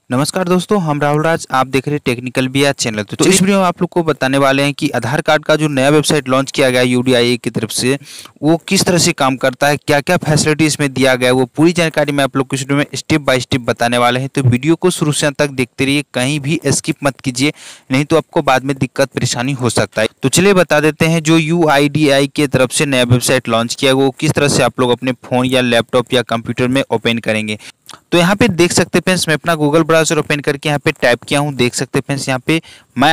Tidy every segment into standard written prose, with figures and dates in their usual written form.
नमस्कार दोस्तों, हम राहुल राज। आप देख रहे हैं टेक्निकल बिया चैनल। तो इस वीडियो में आप लोग को बताने वाले हैं कि आधार कार्ड का जो नया वेबसाइट लॉन्च किया गया है यूडीआईए की तरफ से, वो किस तरह से काम करता है, क्या क्या फैसिलिटी इसमें दिया गया है, वो पूरी जानकारी मैं आप लोग को इस वीडियो में स्टेप बाय स्टेप बताने वाले हैं। तो वीडियो को शुरू से अंत तक देखते रहिए, कहीं भी स्किप मत कीजिए, नहीं तो आपको बाद में दिक्कत परेशानी हो सकता है। तो चलिए बता देते हैं, जो यूआईडीआई की तरफ से नया वेबसाइट लॉन्च किया वो किस तरह से आप लोग अपने फ़ोन या लैपटॉप या कंप्यूटर में ओपन करेंगे। तो यहाँ पे देख सकते हैं फ्रेंड्स, मैं अपना गूगल ब्राउजर ओपन करके यहाँ पे टाइप किया हूँ। देख सकते हैं फ्रेंड्स, यहाँ पे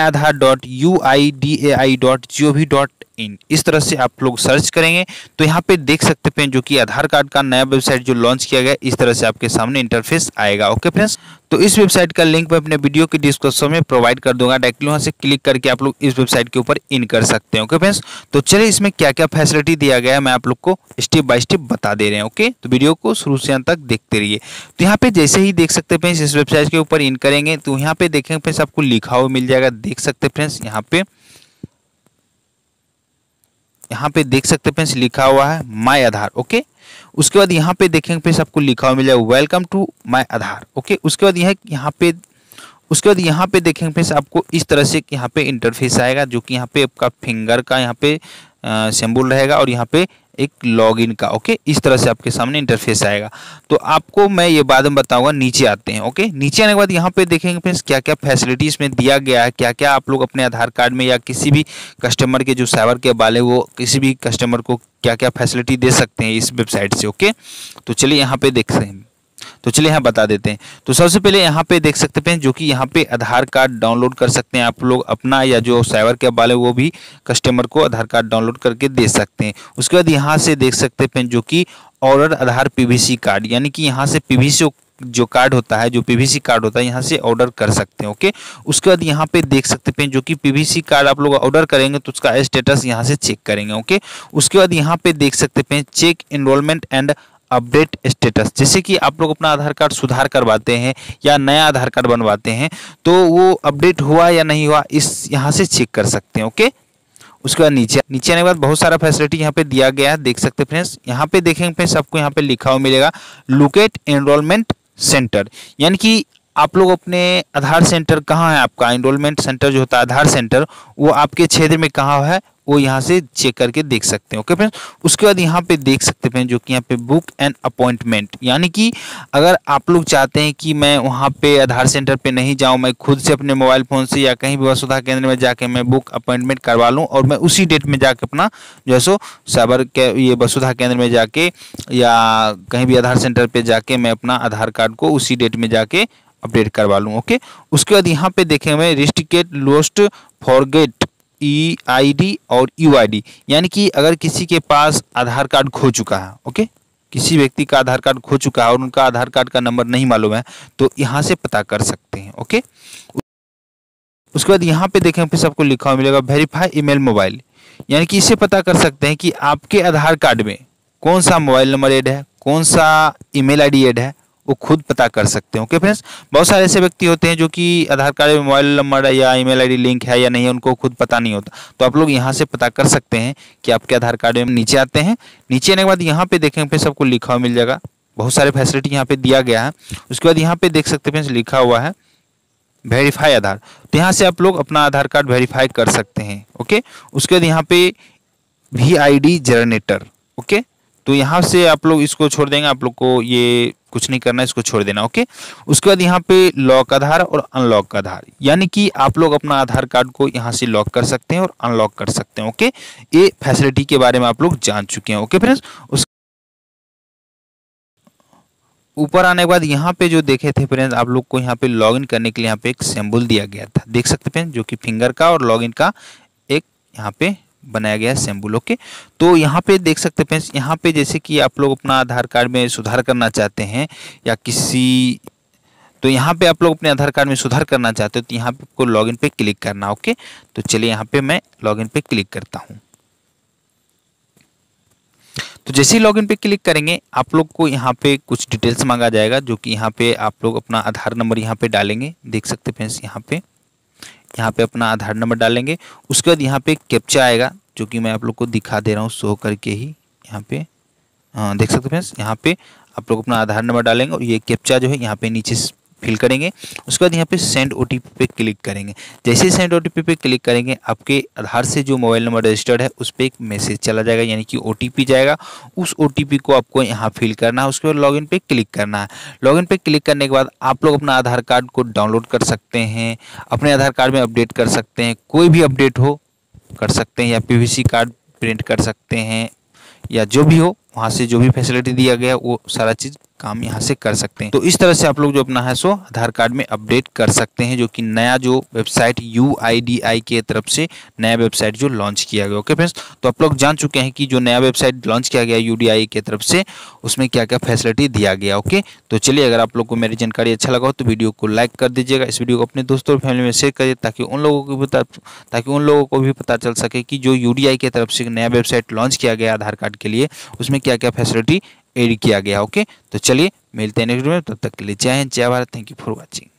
myAadhar.uidai.gov.in इस तरह से आप लोग सर्च करेंगे तो यहाँ पे देख सकते हैं जो कि आधार कार्ड का नया वेबसाइट जो लॉन्च किया गया इस तरह से आपके सामने इंटरफेस आएगा। ओके फ्रेंड्स, तो इस वेबसाइट का लिंक मैं अपने वीडियो के डिस्क्रिप्शन में प्रोवाइड कर दूंगा। डायरेक्टली वहाँ से क्लिक करके आप लोग इस वेबसाइट के ऊपर इन कर सकते हैं। ओके फ्रेंड्स, तो चलिए इसमें क्या क्या फैसिलिटी दिया गया है मैं आप लोग को स्टेप बाय स्टेप बता दे रहे हैं। ओके, तो वीडियो को शुरू से अंत तक देखते रहिए। तो यहाँ पे जैसे ही देख सकते हैं फ्रेंड्स, इस वेबसाइट के ऊपर इन करेंगे तो यहाँ पे देखेंगे फ्रेंड्स आपको लिखा हुआ मिल जाएगा। देख सकते हैं फ्रेंड्स, यहाँ पे देख सकते हैं फ्रेंड्स लिखा हुआ है माय आधार। ओके, उसके बाद यहाँ पे देखेंगे फ्रेंड्स आपको लिखा हुआ मिल जाएगा welcome to my Aadhaar. Okay, उसके बाद यहाँ पे देखेंगे फ्रेंड्स आपको इस तरह से यहाँ पे इंटरफेस आएगा, जो कि यहाँ पे आपका फिंगर का यहाँ पे सिंबल रहेगा और यहाँ पे एक लॉगिन का। ओके, इस तरह से आपके सामने इंटरफेस आएगा। तो आपको मैं ये बाद में बताऊंगा। नीचे आते हैं। ओके, नीचे आने के बाद यहाँ पे देखेंगे फ्रेंड्स क्या क्या फैसिलिटी इसमें दिया गया है, क्या क्या आप लोग अपने आधार कार्ड में या किसी भी कस्टमर के जो साइबर के वाले वो किसी भी कस्टमर को क्या क्या फैसिलिटी दे सकते हैं इस वेबसाइट से। ओके, तो चलिए यहाँ पे देखते हैं। तो चलिए यहाँ बता देते हैं। तो सबसे पहले यहाँ पे देख सकते हैं जो कि यहाँ पे आधार कार्ड डाउनलोड कर सकते हैं आप लोग अपना, या जो साइबर कैब वाले वो भी कस्टमर को आधार कार्ड डाउनलोड करके दे सकते हैं। उसके बाद यहाँ से देख सकते हैं जो कि ऑर्डर आधार पीवीसी कार्ड, यानी कि यहाँ से पीवीसी जो कार्ड होता है, जो पीवीसी कार्ड होता है, यहाँ से ऑर्डर कर सकते हैं। ओके, उसके बाद यहाँ पे देख सकते हैं जो कि पीवीसी कार्ड आप लोग ऑर्डर करेंगे तो उसका स्टेटस यहाँ से चेक करेंगे। ओके, उसके बाद यहाँ पे देख सकते हैं check enrolment and update status, जैसे कि आप लोग अपना आधार कार्ड सुधार करवाते हैं या नया आधार कार्ड बनवाते हैं तो वो अपडेट हुआ या नहीं हुआ इस यहाँ से चेक कर सकते हैं। ओके, उसके बाद नीचे आने के बाद बहुत सारा फैसिलिटी यहाँ पे दिया गया है। देख सकते हैं फ्रेंड्स, यहाँ पे देखेंगे फ्रेंड्स आपको यहाँ पे लिखा हुआ मिलेगा लोकेट एनरोलमेंट सेंटर, यानी कि आप लोग अपने आधार सेंटर कहाँ है, आपका एनरोलमेंट सेंटर जो होता है आधार सेंटर वो आपके क्षेत्र में कहाँ है वो यहाँ से चेक करके देख सकते हैं। ओके फ्रेंड्स, उसके बाद यहाँ पे देख सकते हैं जो कि यहाँ पे बुक एंड अपॉइंटमेंट, यानी कि अगर आप लोग चाहते हैं कि मैं वहाँ पे आधार सेंटर पे नहीं जाऊँ, मैं खुद से अपने मोबाइल फ़ोन से या कहीं भी वसुधा केंद्र में जाके मैं बुक अपॉइंटमेंट करवा लूँ और मैं उसी डेट में जाके अपना जो है सो साइबर के ये वसुधा केंद्र में जाके या कहीं भी आधार सेंटर पर जाके मैं अपना आधार कार्ड को उसी डेट में जाके अपडेट करवा लूँ। ओके, उसके बाद यहाँ पे देखेंगे रिस्ट्रिक्टेड लोस्ट फॉरगेट EID और UID, यानी कि अगर किसी के पास आधार कार्ड खो चुका है, ओके, किसी व्यक्ति का आधार कार्ड खो चुका है और उनका आधार कार्ड का नंबर नहीं मालूम है तो यहाँ से पता कर सकते हैं। ओके, उसके बाद यहाँ पे देखें फिर सबको लिखा हुआ मिलेगा वेरीफाई ईमेल मोबाइल, यानी कि इससे पता कर सकते हैं कि आपके आधार कार्ड में कौन सा मोबाइल नंबर ऐड है, कौन सा ईमेल ID ऐड है, वो खुद पता कर सकते हैं। ओके फ्रेंड्स, बहुत सारे ऐसे व्यक्ति होते हैं जो कि आधार कार्ड में मोबाइल नंबर या ईमेल ID लिंक है या नहीं है, उनको खुद पता नहीं होता, तो आप लोग यहाँ से पता कर सकते हैं कि आपके आधार कार्ड में। नीचे आते हैं, नीचे आने के बाद यहाँ पे देखेंगे फिर सबको लिखा हुआ मिल जाएगा, बहुत सारे फैसिलिटी यहाँ पे दिया गया है। उसके बाद यहाँ पे देख सकते हैं लिखा हुआ है वेरीफाई आधार, तो यहाँ से आप लोग अपना आधार कार्ड वेरीफाई कर सकते हैं। ओके, उसके बाद यहाँ पे VID जनरेटर। ओके, तो यहाँ से आप लोग इसको छोड़ देंगे, आप लोग को ये कुछ नहीं करना है, इसको छोड़ देना। ओके, उसके बाद यहाँ पे लॉक आधार और अनलॉक आधार, यानी कि आप लोग अपना आधार कार्ड को यहाँ से लॉक कर सकते हैं और अनलॉक कर सकते हैं। ओके, ये फैसिलिटी के बारे में आप लोग जान चुके हैं। ओके फ्रेंड्स, उस ऊपर आने के बाद यहाँ पे जो देखे थे फ्रेंड्स, आप लोग को यहाँ पे लॉगिन करने के लिए यहाँ पे एक सिंबल दिया गया था, देख सकते हैं, जो कि फिंगर का और लॉगिन का एक यहाँ पे बनाया गया है सिंबल। ओके, तो यहाँ पे देख सकते हैं यहाँ पे जैसे कि आप लोग अपना आधार कार्ड में सुधार करना चाहते हैं या किसी, तो यहाँ पे आप लोग अपने आधार कार्ड में सुधार करना चाहते हो तो यहाँ पे आपको लॉगिन पे क्लिक करना। ओके, तो चलिए यहाँ पे मैं लॉगिन पे क्लिक करता हूँ। तो जैसे ही लॉगिन पे क्लिक करेंगे आप लोग को यहाँ पे कुछ डिटेल्स मांगा जाएगा, जो कि यहाँ पे आप लोग अपना आधार नंबर यहाँ पे डालेंगे। देख सकते हैं फ्रेंड्स, यहाँ पे अपना आधार नंबर डालेंगे। उसके बाद यहाँ पे कैप्चा आएगा, जो कि मैं आप लोग को दिखा दे रहा हूँ शो करके ही। यहाँ पे देख सकते हैं फ्रेंड्स, यहाँ पे आप लोग अपना आधार नंबर डालेंगे और ये कैप्चा जो है यहाँ पे नीचे फिल करेंगे। उसके बाद यहाँ पे सेंड ओटीपी पे क्लिक करेंगे। जैसे ही सेंड ओटीपी पे क्लिक करेंगे आपके आधार से जो मोबाइल नंबर रजिस्टर्ड है उस पर एक मैसेज चला जाएगा, यानी कि ओटीपी जाएगा। उस ओटीपी को आपको यहाँ फिल करना है। उसके बाद लॉगिन पे क्लिक करना है। लॉगिन पे क्लिक करने के बाद आप लोग अपना आधार कार्ड को डाउनलोड कर सकते हैं, अपने आधार कार्ड में अपडेट कर सकते हैं, कोई भी अपडेट हो कर सकते हैं, या पीवीसी कार्ड प्रिंट कर सकते हैं, या जो भी हो वहाँ से जो भी फैसिलिटी दिया गया वो सारा चीज़ काम यहाँ से कर सकते हैं। तो इस तरह से आप लोग जो अपना है सो आधार कार्ड में अपडेट कर सकते हैं, जो कि नया जो वेबसाइट UIDAI के तरफ से नया वेबसाइट जो लॉन्च किया गया। ओके फ्रेंड्स, तो आप लोग जान चुके हैं कि जो नया वेबसाइट लॉन्च किया गया UIDAI के तरफ से उसमें क्या क्या फैसिलिटी दिया गया। ओके, तो चलिए, अगर आप लोग को मेरी जानकारी अच्छा लगा हो तो वीडियो को लाइक कर दीजिएगा, इस वीडियो को अपने दोस्तों और फैमिली में शेयर करिए, ताकि उन लोगों को भी पता चल सके कि जो UIDAI की तरफ से नया वेबसाइट लॉन्च किया गया आधार कार्ड के लिए उसमें क्या क्या फैसिलिटी ऐड किया गया। ओके, तो चलिए मिलते हैं नेक्स्ट वीडियो में, तब तक के लिए जय हिंद, जय Bharat, thank you for watching.